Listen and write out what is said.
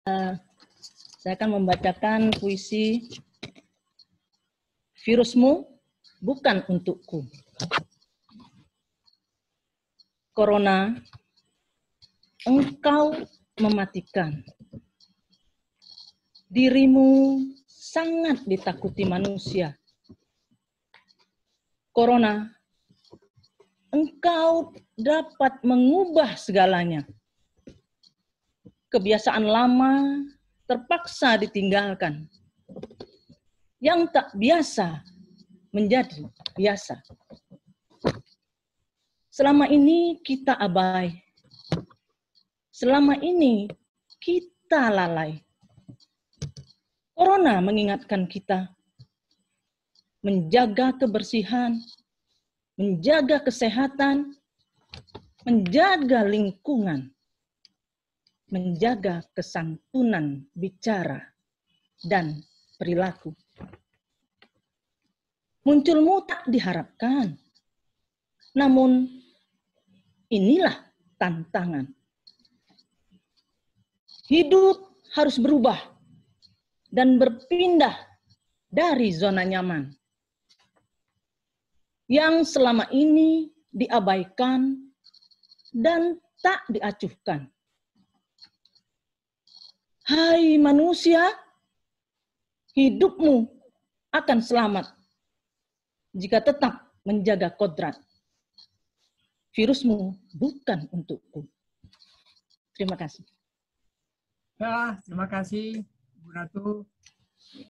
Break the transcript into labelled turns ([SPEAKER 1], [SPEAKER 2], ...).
[SPEAKER 1] Saya akan membacakan puisi Virusmu Bukan Untukku. Corona, engkau mematikan. Dirimu sangat ditakuti manusia. Corona, engkau dapat mengubah segalanya. Kebiasaan lama terpaksa ditinggalkan. Yang tak biasa menjadi biasa. Selama ini kita abai. Selama ini kita lalai. Corona mengingatkan kita menjaga kebersihan, menjaga kesehatan, menjaga lingkungan, menjaga kesantunan bicara dan perilaku. Munculmu tak diharapkan, namun inilah tantangan. Hidup harus berubah dan berpindah dari zona nyaman yang selama ini diabaikan dan tak diacuhkan. Hai manusia, hidupmu akan selamat jika tetap menjaga kodrat. Virusmu bukan untukku. Terima kasih.
[SPEAKER 2] Ya, terima kasih, Bu Ratu.